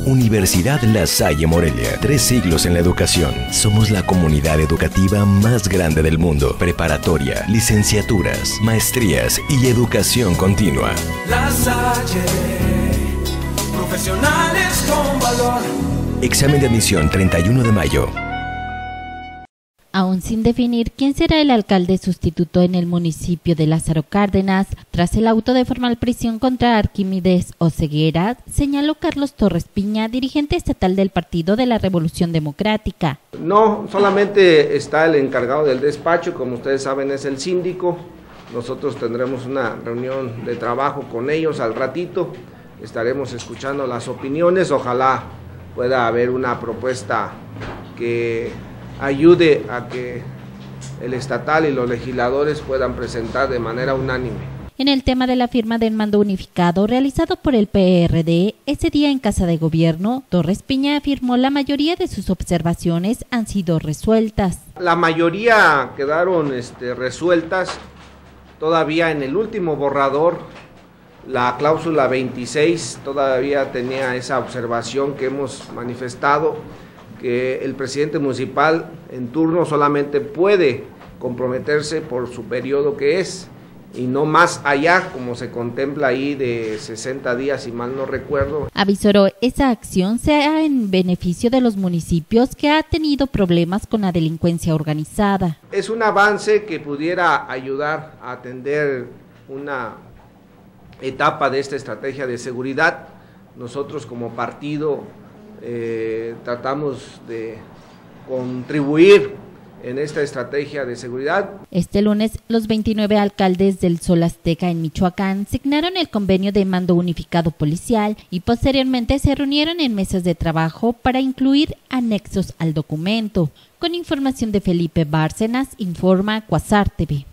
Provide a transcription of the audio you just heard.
Universidad La Salle Morelia, 3 siglos en la educación. Somos la comunidad educativa más grande del mundo. Preparatoria, licenciaturas, maestrías y educación continua. La Salle, profesionales con valor. Examen de admisión 31 de mayo. Aún sin definir quién será el alcalde sustituto en el municipio de Lázaro Cárdenas, tras el auto de formal prisión contra Arquímedes Oseguera, señaló Carlos Torres Piña, dirigente estatal del Partido de la Revolución Democrática. No, solamente está el encargado del despacho, como ustedes saben es el síndico. Nosotros tendremos una reunión de trabajo con ellos al ratito, estaremos escuchando las opiniones, ojalá pueda haber una propuesta que ayude a que el estatal y los legisladores puedan presentar de manera unánime. En el tema de la firma del mando unificado realizado por el PRD, ese día en Casa de Gobierno, Torres Piña afirmó la mayoría de sus observaciones han sido resueltas. La mayoría quedaron resueltas, todavía en el último borrador, la cláusula 26 todavía tenía esa observación que hemos manifestado, que el presidente municipal en turno solamente puede comprometerse por su periodo que es y no más allá, como se contempla ahí de 60 días, si mal no recuerdo. Avisoró esa acción sea en beneficio de los municipios que ha tenido problemas con la delincuencia organizada. Es un avance que pudiera ayudar a atender una etapa de esta estrategia de seguridad. Nosotros como partido tratamos de contribuir en esta estrategia de seguridad. Este lunes, los 29 alcaldes del Sol Azteca en Michoacán signaron el convenio de mando unificado policial y posteriormente se reunieron en mesas de trabajo para incluir anexos al documento. Con información de Felipe Bárcenas, informa Cuasar TV.